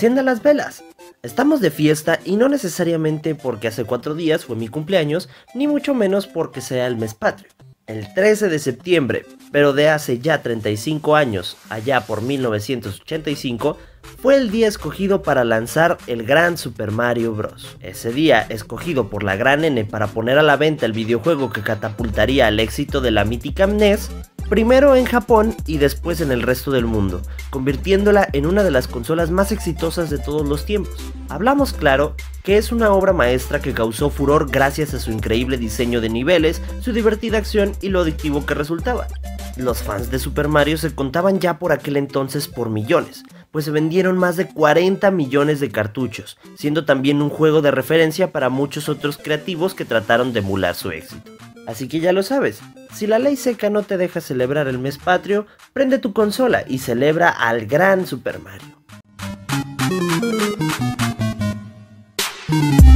encienda las velas. Estamos de fiesta y no necesariamente porque hace 4 días fue mi cumpleaños, ni mucho menos porque sea el mes patrio. El 13 de septiembre, pero de hace ya 35 años, allá por 1985, fue el día escogido para lanzar el gran Super Mario Bros. Ese día, escogido por la gran N para poner a la venta el videojuego que catapultaría al éxito de la mítica NES, primero en Japón y después en el resto del mundo, convirtiéndola en una de las consolas más exitosas de todos los tiempos. Hablamos claro que es una obra maestra que causó furor gracias a su increíble diseño de niveles, su divertida acción y lo adictivo que resultaba. Los fans de Super Mario se contaban ya por aquel entonces por millones, pues se vendieron más de 40 millones de cartuchos, siendo también un juego de referencia para muchos otros creativos que trataron de emular su éxito. Así que ya lo sabes, si la ley seca no te deja celebrar el mes patrio, prende tu consola y celebra al gran Super Mario.